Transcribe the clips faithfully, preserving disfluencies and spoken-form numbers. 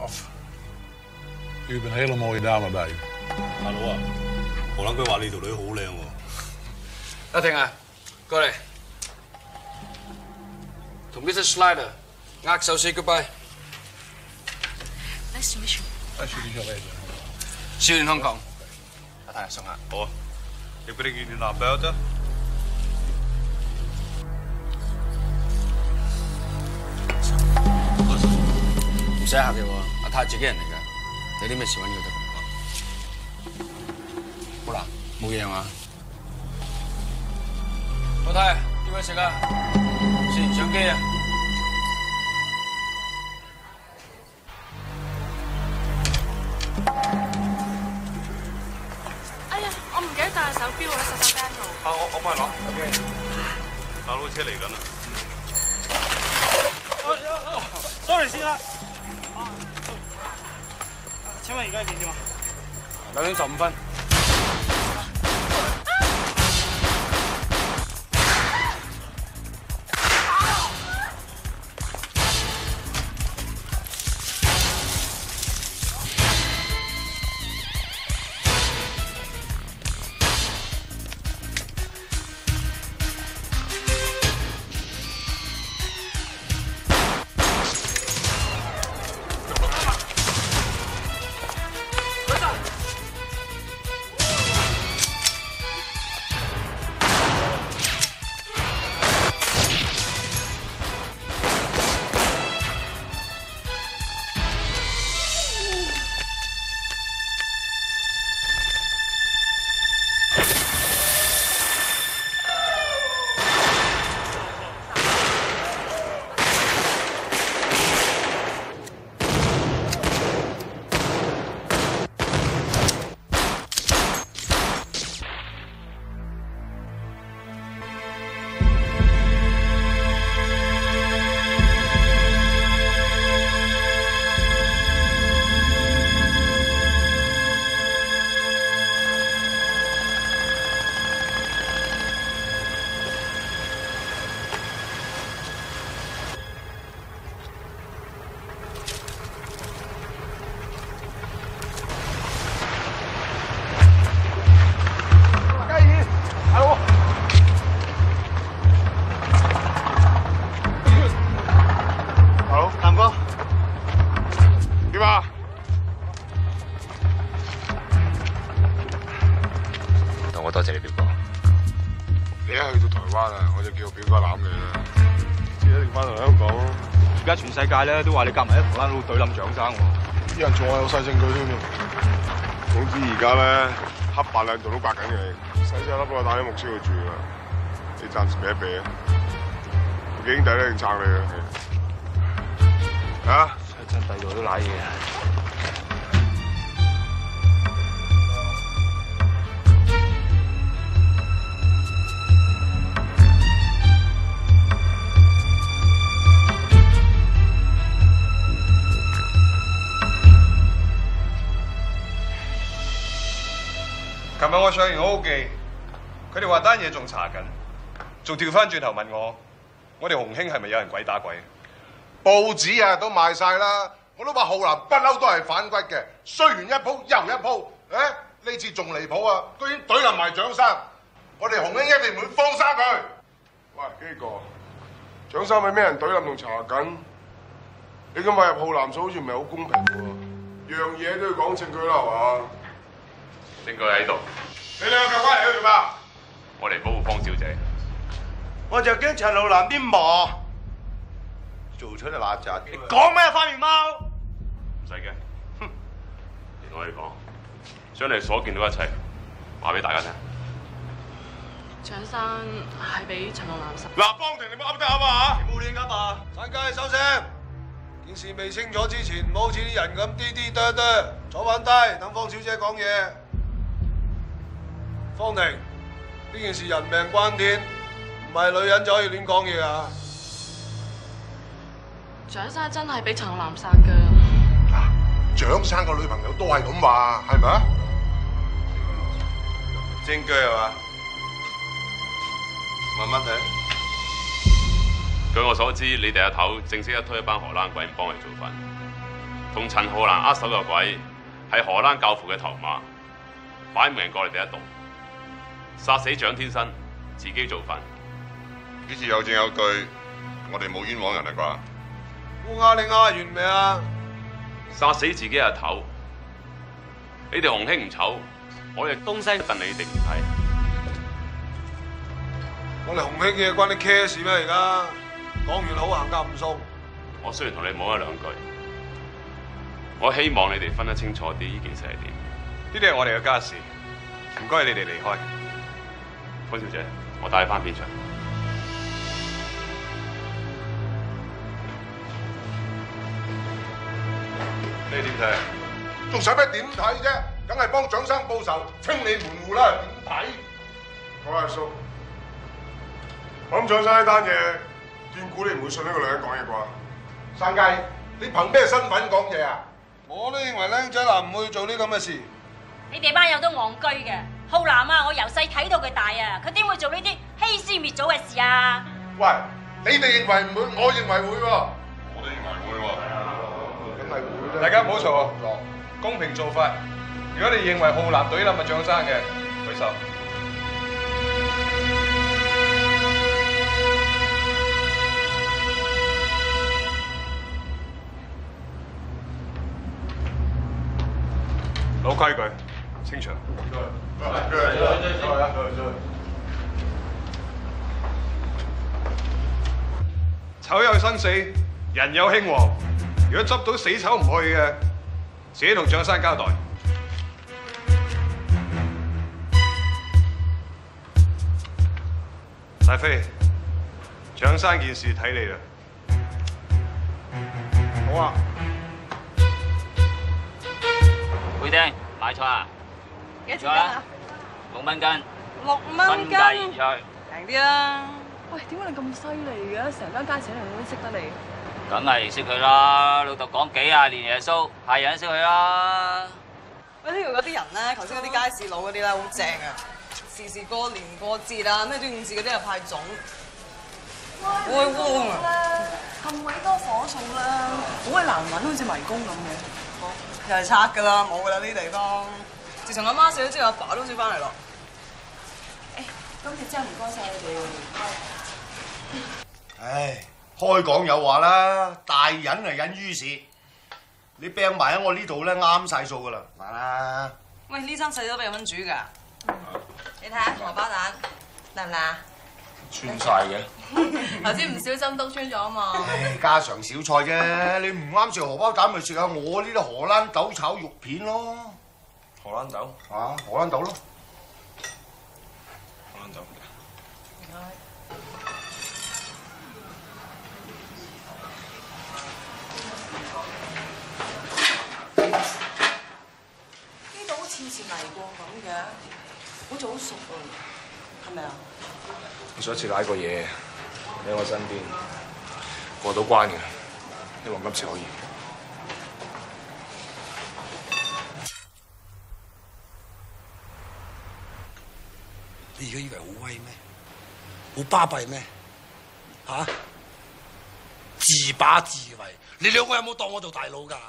off. U bent een hele mooie dame bij u. 大佬啊，我諗佢話你條女好靚喎。 阿婷啊，過嚟，同 Mister Slider 握手 say goodbye。 Nice to meet you。 Alsjeblieft. See you in Hong Kong。阿太送下。 好啊，你俾你件男朋友啫。 唔使客氣喎，阿太自己人嚟㗎，有啲咩事揾佢得。好啦，冇嘢嘛？老太，邊位食啊？食完相機啊！ 哎呀，我唔記得帶手錶喺洗手間度。 啊，我我幫你攞。O K。大佬車嚟緊啦。 sorry 先啦。請問而家幾點啊？ 九點十五分。 全世界咧都話你夾埋喺荷蘭佬對冧蔣生喎， 啲人仲話有晒證據添喎。總之而家咧黑白兩道都刮緊你，細細粒個打啲木燒去住啦。你暫時避一避啊！幾兄弟咧，一定撐你啊！啊！ 真第度都賴嘢啊！ 琴日我上完我屋企，佢哋話單嘢仲查緊，仲調翻轉頭問我，我哋洪興係咪有人鬼打鬼？ 報紙啊都賣晒啦，我都話浩南不嬲都係反骨嘅，衰完一鋪又一鋪，誒呢次仲離譜啊！居然懟冧埋蔣生，我哋洪興一定唔會放生佢。喂，基哥，蔣生俾咩人懟冧仲查緊？你咁話入浩南數好似唔係好公平喎，樣嘢都要講證據啦，係嘛？ 證據喺度。 你兩個夾翻嚟去做咩？ 我嚟保護方小姐。 我就驚陳浩南啲磨做出嚟邋遢。你講咩花面貓？ 唔使驚，哼！你同我哋講，將你所見到一切話俾大家聽。 蔣生係俾陳浩南殺。 嗱，方婷，你冇噏得啊嘛？ 你冇亂噏啊！ 散街收聲！件事未清楚之前，唔好好似啲人咁啲啲哚哚，坐穩低，等方小姐講嘢。方婷，呢件事人命關天，唔係女人就可以亂講嘢啊！ 蔣生真係俾陳浩南殺㗎。 嗱，蔣生個女朋友都係咁話，係咪啊？ 證據係嘛？慢慢睇。據我所知，你哋阿頭正式一推一班荷蘭鬼唔幫佢做飯。 同陳浩南握手嘅鬼係荷蘭教父嘅頭馬，擺明過嚟第一度，殺死蔣天生，自己做飯。 呢次有證有據，我哋冇冤枉人啦啩？ 烏鴉你鴉完未啊？ 殺死自己阿頭，你哋洪興唔醜，我哋東西戥你哋唔睇。 我哋洪興嘅關你 care 咩？而家講完好行夾唔送。 我雖然同你冇一兩句，我希望你哋分得清楚啲呢件事係點。 呢啲係我哋嘅家事，唔該你哋離開。 潘小姐，我帶你翻片場。 你點睇？ 仲使咩點睇啫？梗係幫蔣生報仇，清理門戶啦！點睇？ 講阿叔，我諗蔣生呢單嘢，斷估你唔會信呢個女人講嘢啩？ 山雞，你憑咩身份講嘢啊？ 我都認為僆仔男唔會做呢咁嘅事。 你哋班友都戇居嘅，浩南啊，我由細睇到佢大啊，佢點會做呢啲欺師滅祖嘅事啊？ 喂，你哋認為唔會，我認為會喎。 我都認為會喎。 梗係會啦。 大家唔好嘈啊！公平做法。如果你認為浩南懟冧係蔣生嘅，舉手。老規矩，清場。丑有生死，人有興亡。如果執到死丑唔去嘅，自己同蔣生交代。大飛，蔣生件事睇你啦。 好啊。 貝丁買菜啊？ 幾多錢斤啊？ 六蚊斤。 六蚊斤。 新界芫菜。 平啲啦。喂，點解你咁犀利嘅？成間街市人都識得你。 梗係識佢啦，老豆講幾廿年耶穌，係人都識佢啦。 喂，呢度嗰啲人咧，頭先嗰啲街市佬嗰啲咧，好正啊！時時過年過節啊，咩端午節嗰啲又派粽，好鬼旺啊！咁鬼多火數啦，好鬼難揾，好似迷宮咁嘅。又係拆㗎啦，冇㗎啦呢啲地方。自從阿媽死咗之後，阿爸都好少翻嚟咯。誒，今次真係唔該晒你哋。 唉，開講有話啦，大忍係忍於事。你病埋喺我呢度咧，啱晒數㗎啦，買啦。 喂，呢餐細都俾人溫煮㗎。你睇下荷包蛋，得唔得啊？ 穿晒嘅。 頭先唔小心都穿咗啊嘛。 唉，家常小菜啫，你唔啱食荷包蛋咪食下我呢啲荷蘭豆炒肉片咯。 荷蘭豆？ 啊，荷蘭豆咯。 荷蘭豆。 呢度好似以前嚟過咁嘅，好似好熟啊，係咪啊？ 我上一次攋過嘢喺我身邊，過到關嘅，希望今次可以。 你而家以為好威咩？好巴閉咩？嚇、啊？自把自為，你兩個有冇當我做大佬㗎？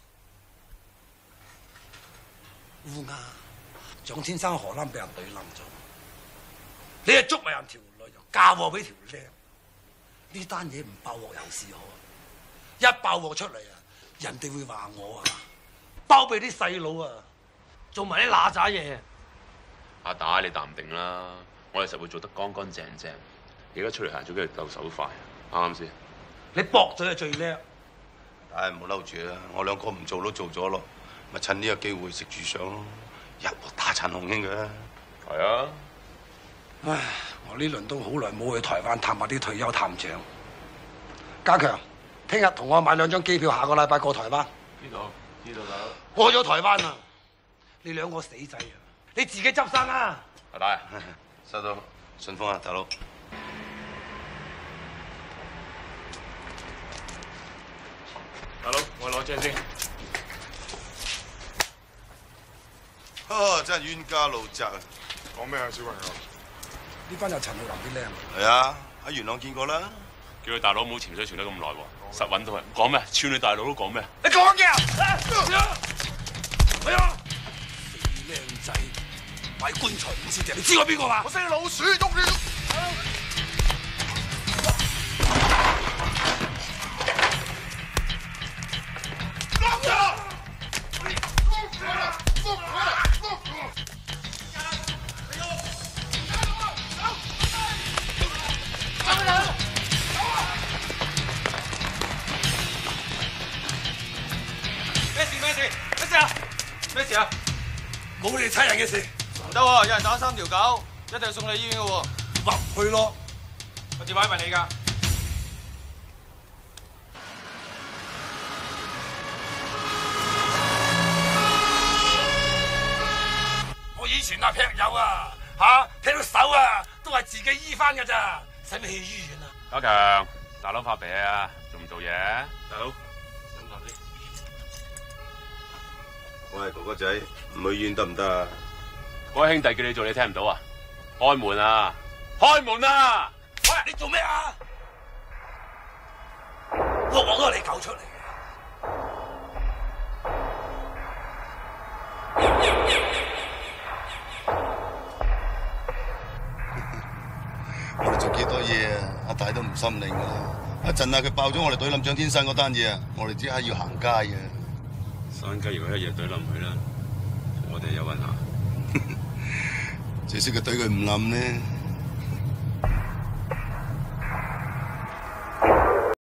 烏鴉，蔣天生荷蘭俾人懟冧咗，你係捉埋人條女，又嫁禍俾條靚，呢單嘢唔爆鑊有事可，一爆鑊出嚟啊，人哋會話我啊，包庇啲細佬啊，做埋啲嗱喳嘢。 阿打你淡定啦，我哋實會做得乾乾淨淨。而家出嚟行咗幾日夠手快，啱唔啱先？ 你駁嘴係最叻。 唉，唔好嬲住啦，我兩個唔做都做咗咯，咪趁呢個機會食住上咯，一鑊打殘洪興嘅。 係啊。 唉，我呢輪都好耐冇去台灣探下啲退休探長。家強，聽日同我買兩張機票，下個禮拜過台灣。 知道，知道啦。 過咗台灣啊，你兩個死仔啊！你自己執生啊！ 阿大， 收到，順豐啊，大佬。 大佬，我攞張先。 啊，真係冤家路窄啊！ 講咩啊，小朋友？ 呢班有陳浩南啲靚。 係啊，喺元朗見過啦。 叫佢大佬唔好潛水潛得咁耐喎。 哦， 實揾到佢。講咩？超你大佬都講咩？ 你講嘅啊？係啊！死靚仔，買棺材唔知掟，你知我邊個嘛？ 我識你老鼠，喐你喐！ 冇你差人嘅事， 唔得喎！有人打三條狗，一定要送你醫院嘅喎。 話唔去咯。 我電話問你㗎。 我以前啊劈友啊，嚇劈到手啊，都係自己醫翻㗎咋，使乜去醫院啊？ 家強，大佬發病啊，做唔做嘢？大佬，飲啖先。 喂，哥哥仔，唔去醫院得唔得啊？ 嗰位兄弟叫你做，你聽唔到啊？開門啊！開門啊！ 喂，你做咩啊？個個都係你搞出嚟嘅。 我哋做幾多嘢啊？阿大都唔心領啦。一陣啊，佢爆咗我哋隊冧蔣天生嗰單嘢啊，我哋即刻要行街嘅。 山雞如果一夜隊冧佢啦，我哋有運行。 至少佢對佢唔冧咧。